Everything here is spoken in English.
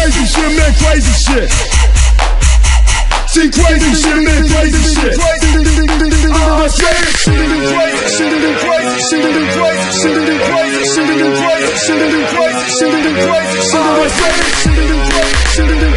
crazy shit, man, crazy shit. See crazy shit, man, crazy shit. I say it, shit it crazy, shit it crazy, shit it crazy, shit it crazy, shit it crazy, shit it crazy, shit it crazy, shit it crazy, shit it crazy, shit it